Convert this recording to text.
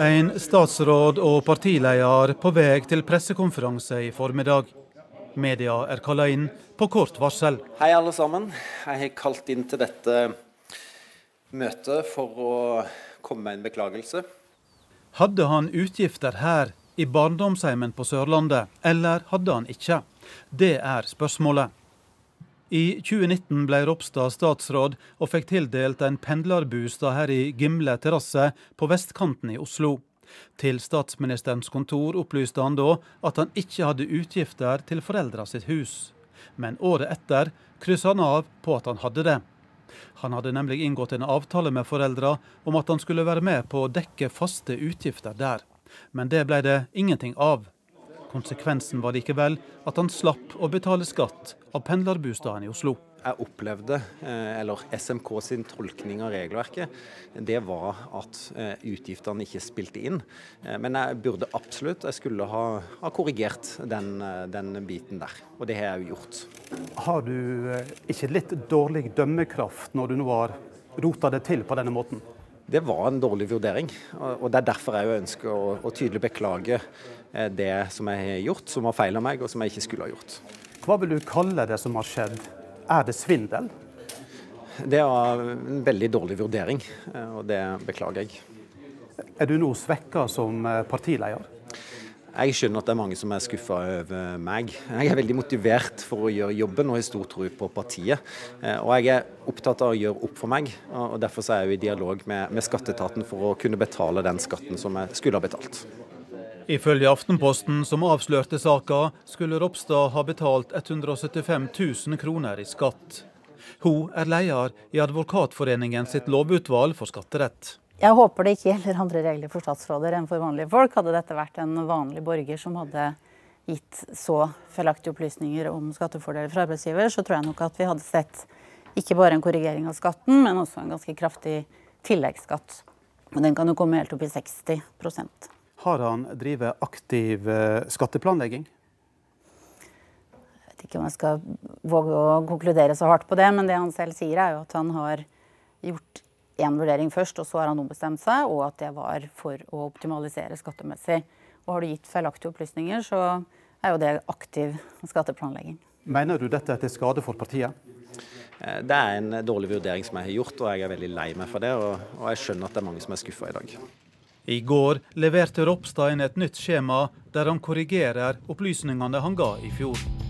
En statsråd og partileder på vei til pressekonferanse i formiddag. Media er kallet inn på kort varsel. Hei alle sammen. Jeg har kalt inn til dette møtet for å komme med en beklagelse. Hadde han utgifter her i barndomsheimen på Sørlandet, eller hadde han ikke? Det er spørsmålet. I 2019 ble Ropstad statsråd og fikk tildelt en pendlerbostad her i Gimle terrasse på vestkanten i Oslo. Til statsministerens kontor opplyste han da at han ikke hadde utgifter til foreldra sitt hus. Men året etter krysset han av på at han hadde det. Han hadde nemlig inngått en avtale med foreldra om at han skulle være med på å dekke faste utgifter der. Men det ble det ingenting av. Konsekvensen var likevel at han slapp å betale skatt av pendlerbostaden i Oslo. Jeg opplevde, eller SMK sin tolkning av regelverket, det var at utgiftene ikke spilte inn. Men jeg skulle ha korrigert den biten der, og det har jeg jo gjort. Har du ikke litt dårlig dømmekraft når du nå har rotet det til på denne måten? Det var en dårlig vurdering, og det er derfor jeg ønsker å tydelig beklage det som jeg har gjort, som var feil av meg, og som jeg ikke skulle ha gjort. Hva vil du kalle det som har skjedd? Er det svindel? Det var en veldig dårlig vurdering, og det beklager jeg. Er du nå svekket som partileder? Jeg skjønner at det er mange som er skuffet over meg. Jeg er veldig motivert for å gjøre jobben og har stor tro på partiet. Og jeg er opptatt av å gjøre opp for meg, og derfor er jeg i dialog med skatteetaten for å kunne betale den skatten som jeg skulle ha betalt. Ifølge Aftenposten, som avslørte saka, skulle Ropstad ha betalt 175 000 kroner i skatt. Hun er leder i Advokatforeningen sitt lovutvalg for skatterett. Jeg håper det ikke gjelder andre regler for statsråder enn for vanlige folk. Hadde dette vært en vanlig borger som hadde gitt så feilaktige opplysninger om skattefordeler fra arbeidsgiver, så tror jeg nok at vi hadde sett ikke bare en korrigering av skatten, men også en ganske kraftig tilleggsskatt. Og den kan jo komme helt opp i 60%. Har han drevet aktiv skatteplanlegging? Jeg vet ikke om jeg skal våge å konkludere så hardt på det, men det han selv sier er jo at han har gjort en vurdering først, og så har han ombestemt seg, og at det var for å optimalisere skattemessig. Og har du gitt feilaktige opplysninger, så er jo det aktiv skatteplanlegging. Mener du dette er til skade for partiet? Det er en dårlig vurdering som jeg har gjort, og jeg er veldig lei meg for det, og jeg skjønner at det er mange som er skuffet i dag. I går leverte Ropstad inn et nytt skjema der han korrigerer opplysningene han ga i fjor.